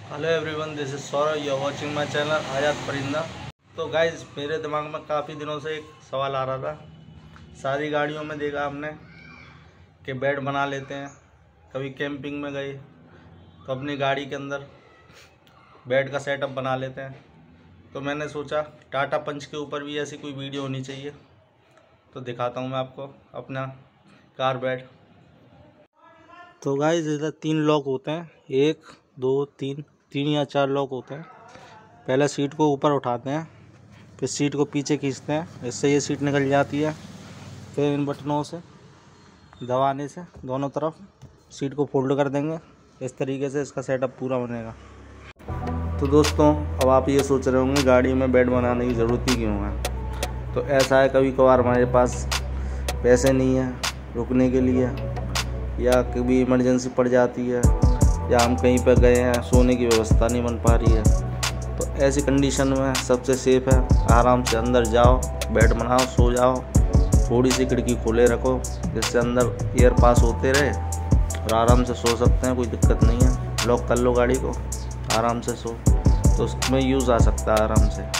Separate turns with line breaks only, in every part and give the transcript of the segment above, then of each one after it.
Hello everyone, this is Saurabh, you are watching my channel Azad Parinda. तो guys, मेरे दिमाग में काफ़ी दिनों से एक सवाल आ रहा था। सारी गाड़ियों में देखा हमने कि बेड बना लेते हैं। कभी कैंपिंग में गए तो अपनी गाड़ी के अंदर बेड का सेटअप बना लेते हैं। तो मैंने सोचा टाटा पंच के ऊपर भी ऐसी कोई वीडियो होनी चाहिए, तो दिखाता हूँ मैं आपको अपना कार बेड। तो गाइज, इधर 3 लॉक होते हैं, 1 2 3 या 4 लॉक होते हैं। पहले सीट को ऊपर उठाते हैं, फिर सीट को पीछे खींचते हैं, इससे ये सीट निकल जाती है। फिर इन बटनों से दबाने से दोनों तरफ सीट को फोल्ड कर देंगे। इस तरीके से इसका सेटअप पूरा बनेगा। तो दोस्तों, अब आप ये सोच रहे होंगे गाड़ी में बेड बनाने की ज़रूरत ही क्यों है। तो ऐसा है, कभी कभार हमारे पास पैसे नहीं है रुकने के लिए, या कभी इमरजेंसी पड़ जाती है, या हम कहीं पर गए हैं, सोने की व्यवस्था नहीं बन पा रही है। तो ऐसी कंडीशन में सबसे सेफ़ है आराम से अंदर जाओ, बेड बनाओ, सो जाओ। थोड़ी सी खिड़की खोले रखो जिससे अंदर एयर पास होते रहे और आराम से सो सकते हैं, कोई दिक्कत नहीं है। लॉक कर लो गाड़ी को, आराम से सो, तो उसमें यूज़ आ सकता है आराम से।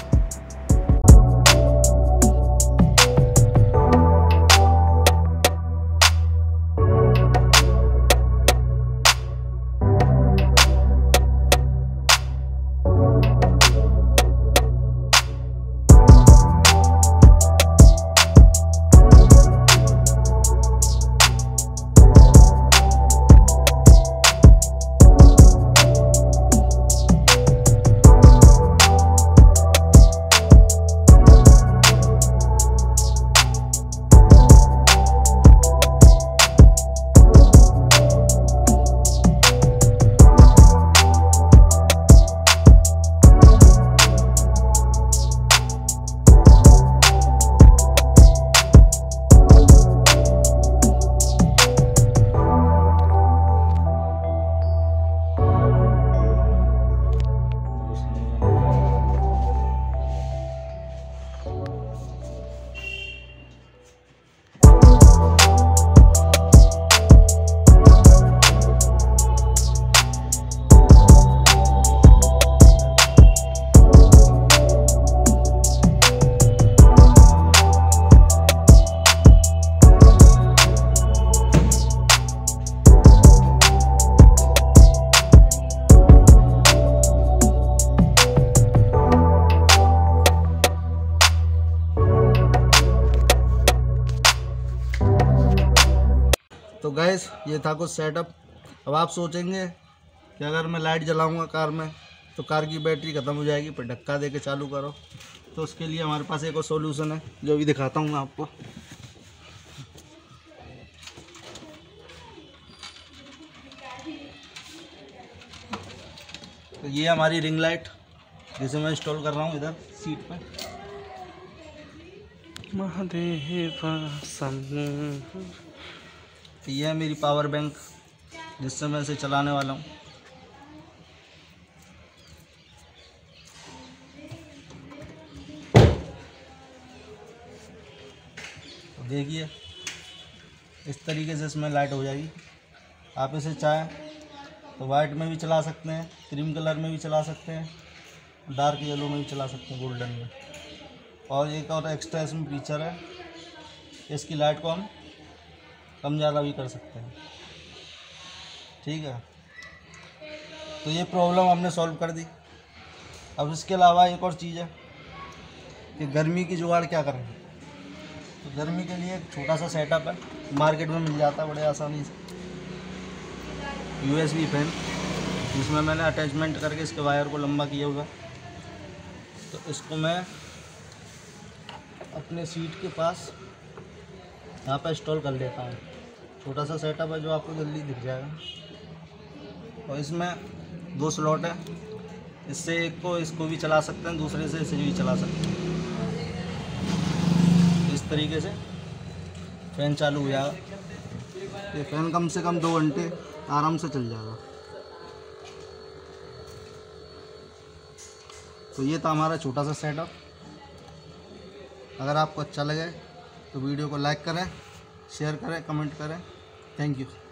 तो गैस, ये था कुछ सेटअप। अब आप सोचेंगे कि अगर मैं लाइट जलाऊंगा कार में तो कार की बैटरी ख़त्म हो जाएगी, पर धक्का दे के चालू करो। तो उसके लिए हमारे पास एक और सॉल्यूशन है, जो भी दिखाता हूँ मैं आपको। तो ये हमारी रिंग लाइट, जिसे मैं इंस्टॉल कर रहा हूँ इधर सीट पे। महादेव ये है मेरी पावर बैंक, जिससे मैं इसे चलाने वाला हूँ। तो देखिए, इस तरीके से इसमें लाइट हो जाएगी। आप इसे चाहें तो वाइट में भी चला सकते हैं, क्रीम कलर में भी चला सकते हैं, डार्क येलो में भी चला सकते हैं, गोल्डन में। और एक और एक्स्ट्रा इसमें फीचर है, इसकी लाइट को हम कम ज़्यादा भी कर सकते हैं। ठीक है, तो ये प्रॉब्लम हमने सॉल्व कर दी। अब इसके अलावा एक और चीज़ है कि गर्मी की जुगाड़ क्या करें। तो गर्मी के लिए एक छोटा सा सेटअप है, मार्केट में मिल जाता है बड़े आसानी से। USB फैन, जिसमें मैंने अटैचमेंट करके इसके वायर को लंबा किया हुआ। तो इसको मैं अपने सीट के पास यहाँ पर इंस्टॉल कर लेता हूँ। छोटा सा सेटअप है जो आपको जल्दी दिख जाएगा। और इसमें 2 स्लॉट है, इससे एक को इसको भी चला सकते हैं, दूसरे से इसे भी चला सकते हैं। इस तरीके से फ़ैन चालू हो जाएगा। ये फ़ैन कम से कम 2 घंटे आराम से चल जाएगा। तो ये था हमारा छोटा सा सेटअप। अगर आपको अच्छा लगे तो वीडियो को लाइक करें, शेयर करें, कमेंट करें। Thank you.